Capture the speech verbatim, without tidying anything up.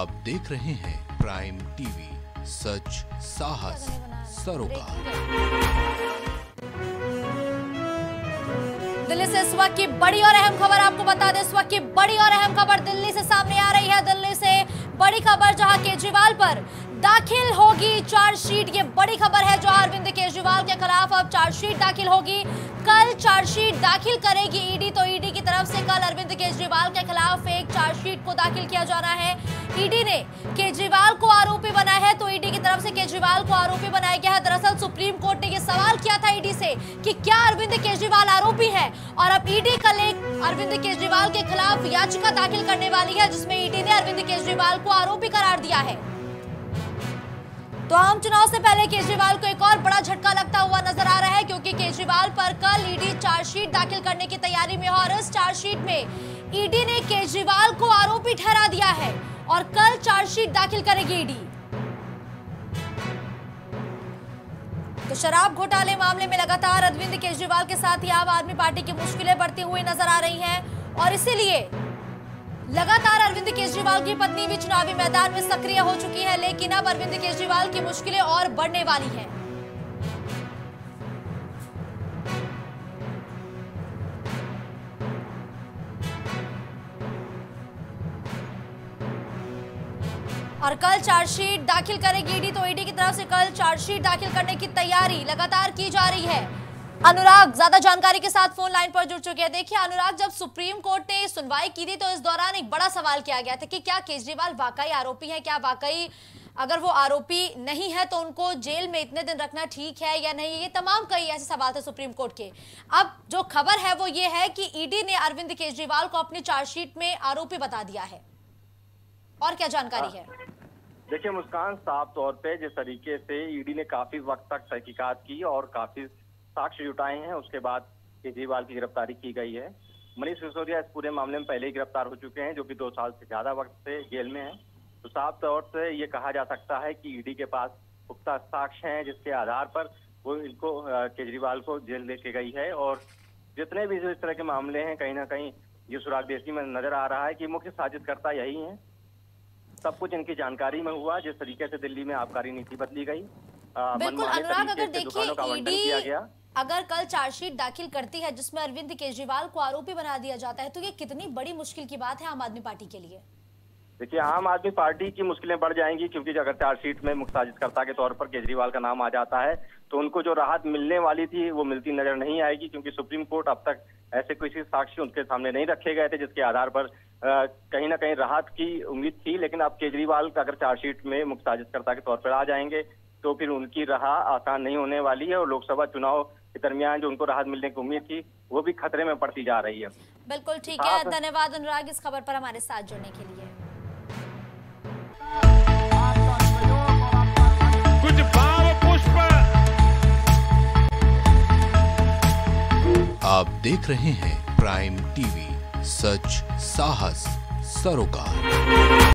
आप देख रहे हैं प्राइम टीवी, सच साहस सरोकार। दिल्ली से इस वक्त की बड़ी और अहम खबर आपको बता दें। इस वक्त की बड़ी और अहम खबर दिल्ली से सामने आ रही है। दिल्ली से बड़ी खबर, जहां केजरीवाल पर दाखिल होगी चार्जशीट। ये बड़ी खबर है, जहां अरविंद केजरीवाल के खिलाफ अब चार्जशीट दाखिल होगी। कल चार्जशीट दाखिल करेगी ईडी। तो ईडी की तरफ से कल अरविंद केजरीवाल के खिलाफ एक चार्जशीट को दाखिल किया जाना है। ईडी ने केजरीवाल को आरोपी बनाया है, तो ईडी की तरफ से केजरीवाल को आरोपी बनाया गया है। दरअसल सुप्रीम कोर्ट ने यह सवाल किया था ईडी से कि क्या अरविंद केजरीवाल आरोपी है, और अब ईडी कल एक अरविंद केजरीवाल के खिलाफ याचिका दाखिल करने वाली है, जिसमें ईडी ने अरविंद केजरीवाल को आरोपी करार दिया है। तो आम चुनाव से पहले केजरीवाल को एक और बड़ा झटका लगता हुआ नजर आ रहा है, क्योंकि केजरीवाल पर कल ईडी चार्जशीट दाखिल करने की तैयारी में है, और इस चार्जशीट में ईडी ने केजरीवाल को आरोपी ठहरा दिया है और कल चार्जशीट दाखिल करेगी ईडी। तो शराब घोटाले मामले में लगातार अरविंद केजरीवाल के साथ ही आम आदमी पार्टी की मुश्किलें बढ़ती हुई नजर आ रही हैं, और इसीलिए लगातार अरविंद केजरीवाल की पत्नी भी चुनावी मैदान में सक्रिय हो चुकी है। लेकिन अब अरविंद केजरीवाल की मुश्किलें और बढ़ने वाली हैं। और कल चार्जशीट दाखिल करेगी ईडी। तो ईडी की तरफ से कल चार्जशीट दाखिल करने की तैयारी लगातार की जा रही है। अनुराग ज्यादा जानकारी के साथ फोन लाइन पर जुड़ चुके हैं। देखिए अनुराग, जब सुप्रीम कोर्ट ने सुनवाई की थी तो इस दौरान एक बड़ा सवाल किया गया था कि क्या केजरीवाल वाकई आरोपी है, क्या वाकई अगर वो आरोपी नहीं है तो उनको जेल में इतने दिन रखना ठीक है या नहीं। ये तमाम कई ऐसे सवाल थे सुप्रीम कोर्ट के। अब जो खबर है वो ये है कि ईडी ने अरविंद केजरीवाल को अपनी चार्जशीट में आरोपी बता दिया है, और क्या जानकारी है? देखिए मुस्कान, साफ तौर पे जिस तरीके से ईडी ने काफी वक्त तक तहकीकात की और काफी साक्ष्य जुटाए हैं, उसके बाद केजरीवाल की गिरफ्तारी की गई है। मनीष सिसोदिया इस पूरे मामले में पहले ही गिरफ्तार हो चुके हैं, जो कि दो साल से ज्यादा वक्त से जेल में हैं। तो साफ तौर से ये कहा जा सकता है कि ईडी के पास पुख्ता साक्ष्य हैं, जिसके आधार पर वो इनको केजरीवाल को जेल लेके गई है। और जितने भी इस तरह के मामले हैं, कहीं ना कहीं ये सुरागदेशी में नजर आ रहा है कि मुख्य साजिशकर्ता यही है। सब कुछ इनकी जानकारी में हुआ। जिस तरीके से दिल्ली में आबकारी नीति बदली गई, बिल्कुल अनुराग, अगर देखिए ईडी अगर कल चार्जशीट दाखिल करती है जिसमें अरविंद केजरीवाल को आरोपी बना दिया जाता है, तो ये कितनी बड़ी मुश्किल की बात है आम आदमी पार्टी के लिए। देखिए आम आदमी पार्टी की मुश्किलें बढ़ जाएंगी, क्योंकि अगर चार्जशीट में मुख्य साजिशकर्ता के तौर पर केजरीवाल का नाम आ जाता है तो उनको जो राहत मिलने वाली थी वो मिलती नजर नहीं आएगी, क्योंकि सुप्रीम कोर्ट अब तक ऐसे किसी साक्ष्य उनके सामने नहीं रखे गए थे जिसके आधार पर आ, कहीं ना कहीं राहत की उम्मीद थी। लेकिन अब केजरीवाल अगर चार्जशीट में मुख्य साजिशकर्ता के तौर पर आ जाएंगे तो फिर उनकी राह आसान नहीं होने वाली है, और लोकसभा चुनाव के दरमियान जो उनको राहत मिलने की उम्मीद थी वो भी खतरे में पड़ती जा रही है। बिल्कुल ठीक है, धन्यवाद अनुराग इस खबर पर हमारे साथ जुड़ने के लिए। कुछ भाव पुष्प। आप देख रहे हैं प्राइम टीवी, सच साहस सरोकार।